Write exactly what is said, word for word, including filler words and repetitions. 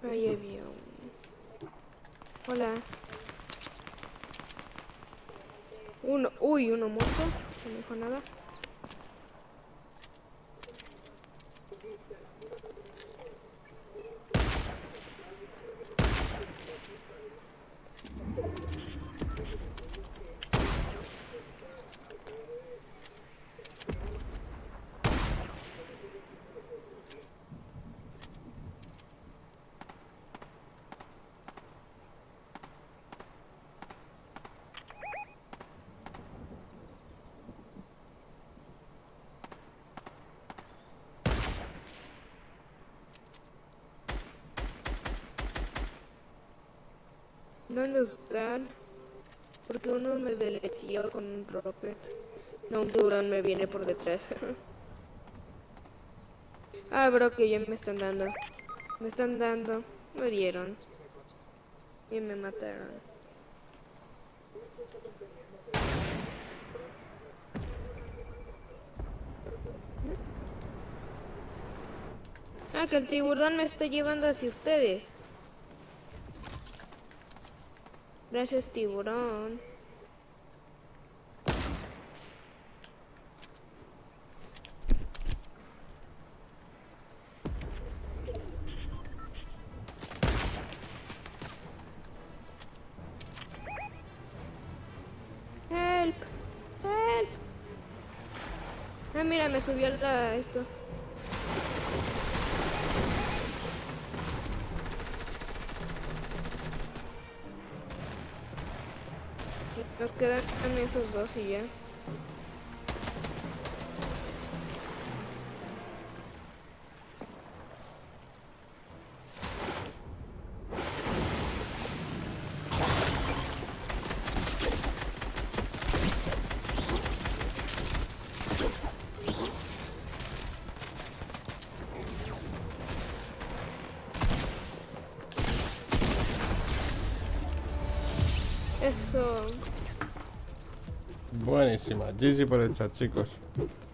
Ahí había un... Hola. Uno, uy, uno muerto. No me dijo nada. ¿Dónde están? Porque uno me deletió con un rocket. No, un tiburón me viene por detrás. Ah, bro, que ya me están dando. Me están dando. Me dieron. Y me mataron. Ah, que el tiburón me está llevando hacia ustedes. Gracias, tiburón. Help, help. Ah, mira, me subió la esto. Nos quedan esos dos y ya. Eso. Buenísima. G G por el chat, chicos.